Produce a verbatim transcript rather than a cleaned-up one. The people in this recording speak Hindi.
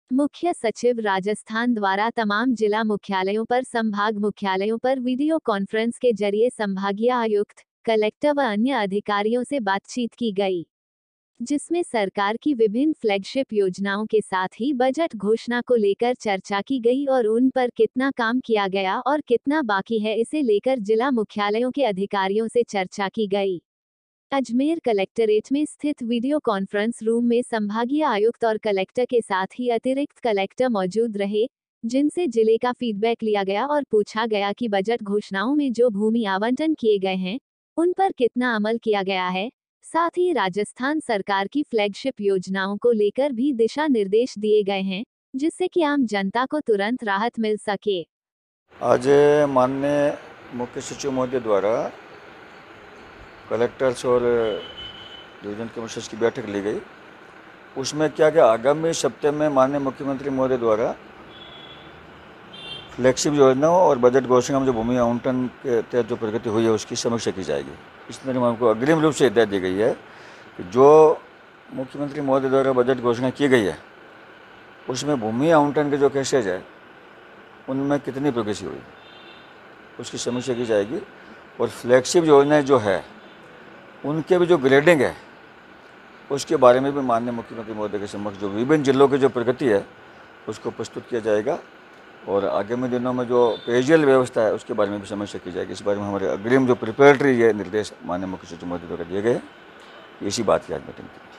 मुख्य सचिव राजस्थान द्वारा तमाम जिला मुख्यालयों पर संभाग मुख्यालयों पर वीडियो कॉन्फ्रेंस के जरिए संभागीय आयुक्त, कलेक्टर व अन्य अधिकारियों से बातचीत की गई, जिसमें सरकार की विभिन्न फ्लैगशिप योजनाओं के साथ ही बजट घोषणा को लेकर चर्चा की गई और उन पर कितना काम किया गया और कितना बाकी है इसे लेकर जिला मुख्यालयों के अधिकारियों से चर्चा की गई। अजमेर कलेक्टरेट में स्थित वीडियो कॉन्फ्रेंस रूम में संभागीय आयुक्त और कलेक्टर के साथ ही अतिरिक्त कलेक्टर मौजूद रहे, जिनसे जिले का फीडबैक लिया गया और पूछा गया कि बजट घोषणाओं में जो भूमि आवंटन किए गए हैं, उन पर कितना अमल किया गया है। साथ ही राजस्थान सरकार की फ्लैगशिप योजनाओं को लेकर भी दिशा निर्देश दिए गए हैं, जिससे कि आम जनता को तुरंत राहत मिल सके। आज माननीय मुख्य सचिव महोदय द्वारा कलेक्टर्स और डिवीजन कमिश्नर्स की बैठक ली गई। उसमें क्या क्या आगामी सप्ताह में माननीय मुख्यमंत्री महोदय द्वारा फ्लैगशिप योजनाओं और बजट घोषणा में जो भूमि आवंटन के तहत जो प्रगति हुई है उसकी समीक्षा की जाएगी। इस तरह हमको अग्रिम रूप से हिदायत दी गई है कि जो मुख्यमंत्री महोदय द्वारा बजट घोषणा की गई है उसमें भूमि आवंटन के जो केसेज है उनमें कितनी प्रगति हुई उसकी समीक्षा की जाएगी और फ्लैगशिप योजनाएं जो है उनके भी जो ग्रेडिंग है उसके बारे में भी माननीय मुख्यमंत्री महोदय के समक्ष जो विभिन्न जिलों की जो प्रगति है उसको प्रस्तुत किया जाएगा और आगामी दिनों में जो पेयजल व्यवस्था है उसके बारे में भी समीक्षा की जाएगी। इस बारे में हमारे अग्रिम जो प्रिपरेटरी है निर्देश माननीय मुख्य सचिव महोदय द्वारा दिए गए हैं। इसी बात की आज मीटिंग थी।